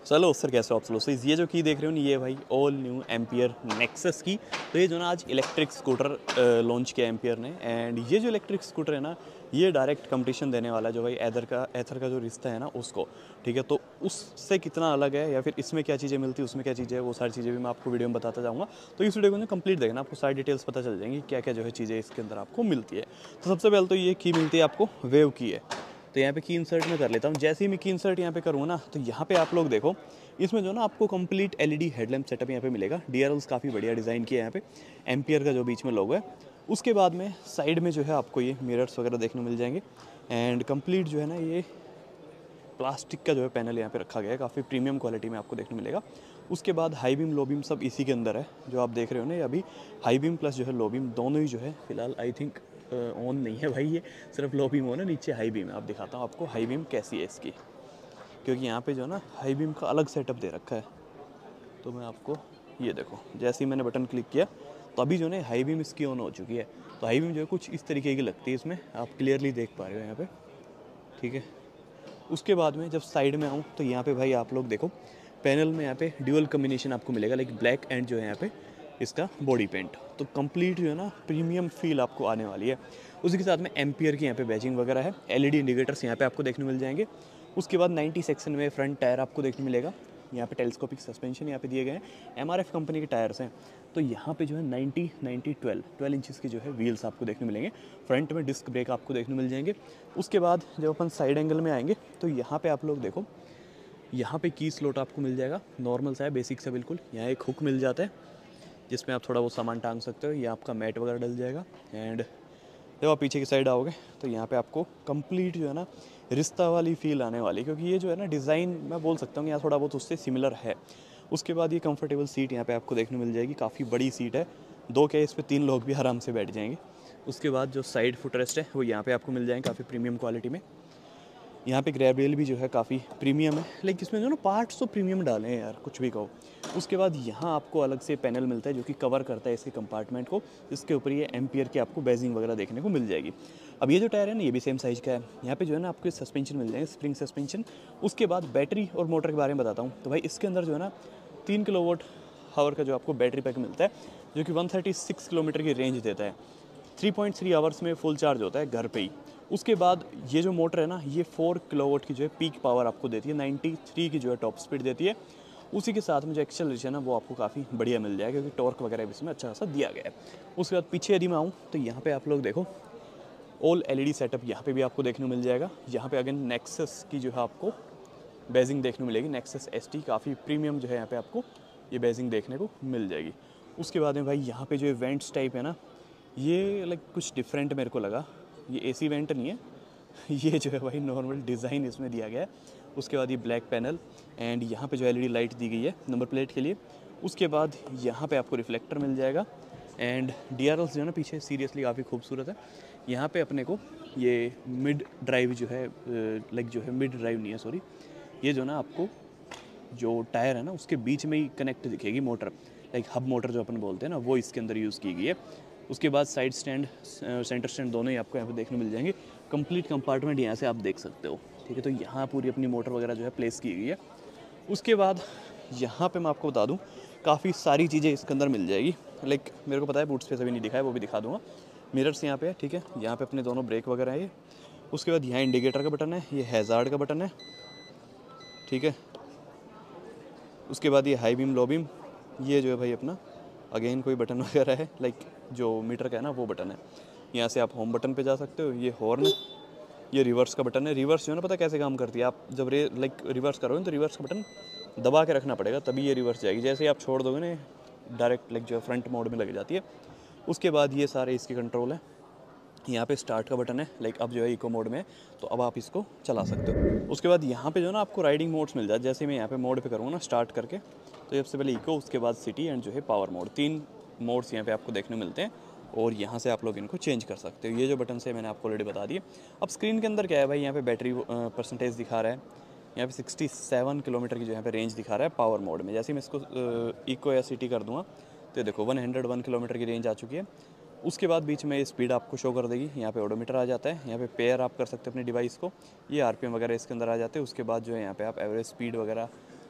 चलो सर, कैसे हो आप? सो ये जो की देख रहे हो ना, ये भाई ऑल न्यू एम्पियर नेक्सस की। तो ये जो ना आज इलेक्ट्रिक स्कूटर लॉन्च किया एम्पियर ने। एंड ये जो इलेक्ट्रिक स्कूटर है ना, ये डायरेक्ट कंपटीशन देने वाला है जो भाई एथर का जो रिश्ता है ना उसको। ठीक है, तो उससे कितना अलग है या फिर इसमें क्या चीज़ें मिलती है, उसमें क्या चीज़ें है, वो सारी चीज़ें भी मैं आपको वीडियो में बताता जाऊँगा। तो इस वीडियो को कंप्लीट देखना, आपको सारी डिटेल्स पता चल जाएंगी क्या क्या जो है चीज़ें इसके अंदर आपको मिलती है। तो सबसे पहले तो ये की मिलती है आपको वेव की है। तो यहाँ पे की इंसर्ट में कर लेता हूँ। जैसे ही मैं की इंसर्ट यहाँ पे करूँ ना, तो यहाँ पे आप लोग देखो, इसमें जो ना आपको कंप्लीट एलईडी हेडलैम्प सेटअप यहाँ पे मिलेगा। डीआरएल्स काफ़ी बढ़िया डिज़ाइन किया है यहाँ पे। एम्पियर का जो बीच में लोगो है, उसके बाद में साइड में जो है आपको ये मिरर्स वगैरह देखने को मिल जाएंगे। एंड कंप्लीट जो है ना ये प्लास्टिक का जो है पैनल यहाँ पे रखा गया है, काफ़ी प्रीमियम क्वालिटी में आपको देखने मिलेगा। उसके बाद हाई बीम लो बीम सब इसी के अंदर है। जो आप देख रहे हो ना, ये अभी हाई बीम प्लस जो है लो बीम दोनों ही जो है फिलहाल आई थिंक ऑन नहीं है भाई। ये सिर्फ लो बीम हो ना, नीचे हाई बीम है। आप दिखाता हूँ आपको हाई बीम कैसी है इसकी, क्योंकि यहाँ पे जो है ना हाई बीम का अलग सेटअप दे रखा है। तो मैं आपको ये देखो, जैसे ही मैंने बटन क्लिक किया तो अभी जो है हाई बीम इसकी ऑन हो चुकी है। तो हाई बीम जो है कुछ इस तरीके की लगती है, इसमें आप क्लियरली देख पा रहे हो यहाँ पे। ठीक है, उसके बाद में जब साइड में आऊँ तो यहाँ पे भाई आप लोग देखो, पैनल में यहाँ पे ड्यूअल कम्बिनेशन आपको मिलेगा, लाइक ब्लैक एंड जो है यहाँ पे इसका बॉडी पेंट। तो कंप्लीट जो है ना प्रीमियम फील आपको आने वाली है। उसी के साथ में एम्पियर की यहाँ पे बैजिंग वगैरह है। एलईडी इंडिकेटर्स यहाँ पे आपको देखने मिल जाएंगे। उसके बाद 90 सेक्शन में फ्रंट टायर आपको देखने मिलेगा। यहाँ पे टेलीस्कोपिक सस्पेंशन यहाँ पे दिए गए हैं, एमआरएफ कंपनी के टायर्स हैं। तो यहाँ पे जो है 90 90 12 इंचेस की जो है व्हील्स आपको देखने मिलेंगे। फ्रंट में डिस्क ब्रेक आपको देखने मिल जाएंगे। उसके बाद जब अपन साइड एंगल में आएंगे तो यहाँ पे आप लोग देखो, यहाँ पे की स्लॉट आपको मिल जाएगा। नॉर्मल सा है, बेसिक सा बिल्कुल। यहाँ एक हुक मिल जाता है जिसमें आप थोड़ा वो सामान टांग सकते हो। ये आपका मैट वगैरह डल जाएगा। एंड जब आप पीछे की साइड आओगे तो यहाँ पे आपको कंप्लीट जो है ना रिश्ता वाली फील आने वाली, क्योंकि ये जो है ना डिज़ाइन मैं बोल सकता हूँ यहाँ थोड़ा बहुत उससे सिमिलर है। उसके बाद ये कंफर्टेबल सीट यहाँ पे आपको देखने मिल जाएगी। काफ़ी बड़ी सीट है, दो क्या इस पर 3 लोग भी आराम से बैठ जाएंगे। उसके बाद जो साइड फुटरेस्ट है वो यहाँ पे आपको मिल जाएंगे काफ़ी प्रीमियम क्वालिटी में। यहाँ पे ग्रैब रेल भी जो है काफ़ी प्रीमियम है, लेकिन इसमें जो ना पार्ट्स तो प्रीमियम डाले हैं यार, कुछ भी कहो। उसके बाद यहाँ आपको अलग से पैनल मिलता है जो कि कवर करता है इसके कंपार्टमेंट को। इसके ऊपर ये एम्पियर की आपको बैजिंग वगैरह देखने को मिल जाएगी। अब ये जो टायर है ना, ये भी सेम साइज़ का है। यहाँ पे जो है ना आपको सस्पेंशन मिल जाएंगे, स्प्रिंग सस्पेंशन। उसके बाद बैटरी और मोटर के बारे में बताता हूँ। तो भाई इसके अंदर जो है ना 3 किलोवाट हावर का जो आपको बैटरी पैक मिलता है, जो कि 136 किलोमीटर की रेंज देता है। 3.3 आवर्स में फुल चार्ज होता है घर पे ही। उसके बाद ये जो मोटर है ना, ये 4 किलोवाट की जो है पीक पावर आपको देती है। 93 की जो है टॉप स्पीड देती है। उसी के साथ में जो एक्सेलरेशन है ना वो आपको काफ़ी बढ़िया मिल जाएगा, क्योंकि टॉर्क वगैरह भी इसमें अच्छा खासा दिया गया है। उसके बाद पीछे यदि मैं आऊँ तो यहाँ पे आप लोग देखो, ऑल एलईडी सेटअप यहाँ पे भी आपको देखने को मिल जाएगा। यहाँ पे अगेन नेक्सस की जो है आपको बैजिंग देखने को मिलेगी। नेक्सस एसटी काफ़ी प्रीमियम जो है यहाँ पे आपको ये बैजिंग देखने को मिल जाएगी। उसके बाद में भाई यहाँ पे जो इवेंट्स टाइप है ना, ये लाइक कुछ डिफरेंट मेरे को लगा। ये एसी वेंट नहीं है, ये जो है भाई नॉर्मल डिज़ाइन इसमें दिया गया है। उसके बाद ये ब्लैक पैनल एंड यहाँ पे जो एलईडी लाइट दी गई है नंबर प्लेट के लिए। उसके बाद यहाँ पे आपको रिफ्लेक्टर मिल जाएगा। एंड डीआरएल्स जो है ना पीछे सीरियसली काफ़ी खूबसूरत है। यहाँ पे अपने को ये मिड ड्राइव जो है, लाइक जो है मिड ड्राइव नहीं है सॉरी, ये जो ना आपको जो टायर है ना उसके बीच में ही कनेक्ट दिखेगी मोटर, लाइक हब मोटर जो अपन बोलते हैं ना, वो इसके अंदर यूज़ की गई है। उसके बाद साइड स्टैंड, सेंटर स्टैंड दोनों ही आपको यहाँ पे देखने मिल जाएंगे। कंप्लीट कंपार्टमेंट यहाँ से आप देख सकते हो। ठीक है, तो यहाँ पूरी अपनी मोटर वगैरह जो है प्लेस की गई है। उसके बाद यहाँ पे मैं आपको बता दूँ, काफ़ी सारी चीज़ें इसके अंदर मिल जाएगी। लाइक मेरे को पता है बूट स्पेस अभी नहीं दिखा है, वो भी दिखा दूँगा। मिरर्स यहाँ पे है, ठीक है, यहाँ पे अपने दोनों ब्रेक वगैरह है ये। उसके बाद यहाँ इंडिकेटर का बटन है, ये हैज़ार्ड का बटन है, ठीक है। उसके बाद ये हाई बीम लो बीम, ये जो है भाई अपना अगेन कोई बटन वगैरह है, लाइक जो मीटर का है ना वो बटन है। यहाँ से आप होम बटन पे जा सकते हो। ये हॉर्न, ये रिवर्स का बटन है। रिवर्स जो है ना पता कैसे काम करती है, आप जब लाइक रिवर्स करोगे तो रिवर्स का बटन दबा के रखना पड़ेगा, तभी ये रिवर्स जाएगी। जैसे ही आप छोड़ दोगे ना, डायरेक्ट लाइक जो है फ्रंट मोड में लग जाती है। उसके बाद ये सारे इसके कंट्रोल है। यहाँ पे स्टार्ट का बटन है, लाइक अब जो है इको मोड में है, तो अब आप इसको चला सकते हो। उसके बाद यहाँ पे जो है ना आपको राइडिंग मोड्स मिल जाए। जैसे मैं यहाँ पे मोड पे करूँगा ना स्टार्ट करके, तो सबसे पहले इको, उसके बाद सिटी एंड जो है पावर मोड, 3 मोड्स यहाँ पे आपको देखने मिलते हैं। और यहाँ से आप लोग इनको चेंज कर सकते हो। ये जो बटन से मैंने आपको ऑलरेडी बता दिए। अब स्क्रीन के अंदर क्या है भाई, यहाँ पे बैटरी परसेंटेज दिखा रहा है। यहाँ पे 67 किलोमीटर की जो यहाँ पे रेंज दिखा रहा है पावर मोड में। जैसे ही मैं इसको इको या सिटी कर दूँगा तो देखो 101 किलोमीटर की रेंज आ चुकी है। उसके बाद बीच में स्पीड आपको शो कर देगी। यहाँ पे ओडोमीटर आ जाता है। यहाँ पे पेयर आप कर सकते हो अपने डिवाइस को। ये आरपीएम वगैरह इसके अंदर आ जाते हैं। उसके बाद जो है यहाँ पे आप एवरेज स्पीड वगैरह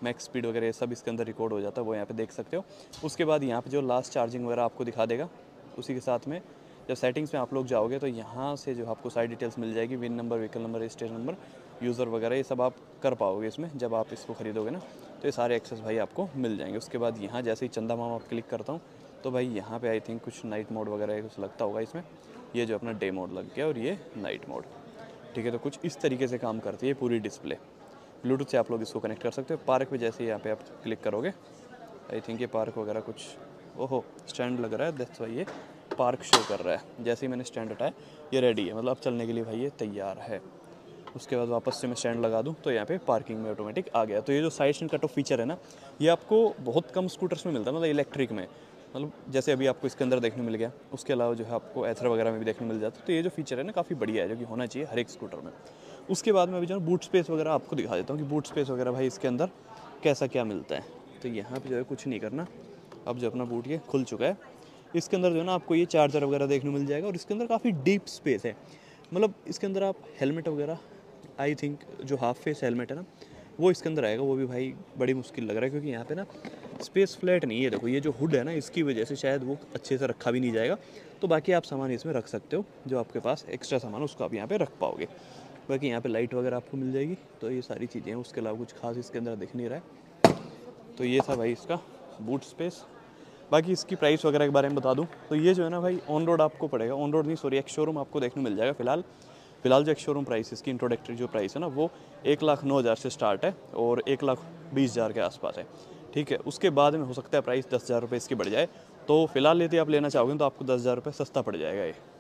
मैक्स स्पीड वगैरह सब इसके अंदर रिकॉर्ड हो जाता है, वो यहाँ पे देख सकते हो। उसके बाद यहाँ पे जो लास्ट चार्जिंग वगैरह आपको दिखा देगा। उसी के साथ में जब सेटिंग्स में आप लोग जाओगे तो यहाँ से जो आपको सारी डिटेल्स मिल जाएगी, VIN number, vehicle number, registration number, user वगैरह, ये सब आप कर पाओगे इसमें जब आप इसको ख़रीदोगे ना, तो ये सारे एक्सेस भाई आपको मिल जाएंगे। उसके बाद यहाँ जैसे ही चंदा मामा आप क्लिक करता हूँ तो भाई यहाँ पे आई थिंक कुछ नाइट मोड वगैरह कुछ लगता होगा इसमें। ये जो अपना डे मोड लग गया और ये नाइट मोड, ठीक है। तो कुछ इस तरीके से काम करती है पूरी डिस्प्ले। ब्लूटूथ से आप लोग इसको कनेक्ट कर सकते हो। पार्क पे जैसे यहाँ पे आप क्लिक करोगे, आई थिंक ये पार्क वगैरह कुछ, ओहो स्टैंड लग रहा है, दैट्स वाई ये पार्क शो कर रहा है। जैसे ही मैंने स्टैंड हटाया ये रेडी है, मतलब अब चलने के लिए भाई ये तैयार है। उसके बाद वापस से मैं स्टैंड लगा दूं तो यहाँ पे पार्किंग में ऑटोमेटिक आ गया। तो ये जो side stand cut off feature है ना, ये आपको बहुत कम स्कूटर्स में मिलता है, मतलब इलेक्ट्रिक में, मतलब जैसे अभी आपको इसके अंदर देखने मिल गया। उसके अलावा जो है आपको एथर वगैरह में भी देखने मिल जाता है। तो ये जो फीचर है ना काफ़ी बढ़िया है, जो कि होना चाहिए हर एक स्कूटर में। उसके बाद में अभी जो बूट स्पेस वगैरह आपको दिखा देता हूँ कि बूट स्पेस वगैरह भाई इसके अंदर कैसा क्या मिलता है। तो यहाँ पे जो है कुछ नहीं करना, अब जो अपना बूट ये खुल चुका है। इसके अंदर जो है ना आपको ये चार्जर वगैरह देखने मिल जाएगा और इसके अंदर काफ़ी डीप स्पेस है, मतलब इसके अंदर आप हेलमेट वगैरह, आई थिंक जो हाफ फेस हेलमेट है ना वो इसके अंदर आएगा, वो भी भाई बड़ी मुश्किल लग रहा है क्योंकि यहाँ पे ना स्पेस फ्लैट नहीं है। देखो ये जो हुड है ना इसकी वजह से शायद वो अच्छे से रखा भी नहीं जाएगा। तो बाकी आप सामान इसमें रख सकते हो, जो आपके पास एक्स्ट्रा सामान उसको आप यहाँ पे रख पाओगे। बाकी यहाँ पे लाइट वगैरह आपको मिल जाएगी। तो ये सारी चीज़ें हैं, उसके अलावा कुछ खास इसके अंदर दिख नहीं रहा है। तो ये था भाई इसका बूट स्पेस। बाकी इसकी प्राइस वगैरह के बारे में बता दूं तो ये जो है ना भाई ऑन रोड आपको पड़ेगा, ऑन रोड नहीं सॉरी एक्स शोरूम आपको देखने मिल जाएगा। फिलहाल जो एक्स शोरूम प्राइस इसकी इंट्रोडक्टरी जो प्राइस है ना वो 1,09,000 से स्टार्ट है और 1,20,000 के आसपास है, ठीक है। उसके बाद में हो सकता है प्राइस 10,000 रुपये इसकी बढ़ जाए। तो फिलहाल यदि आप लेना चाहोगे तो आपको 10,000 रुपये सस्ता पड़ जाएगा ये।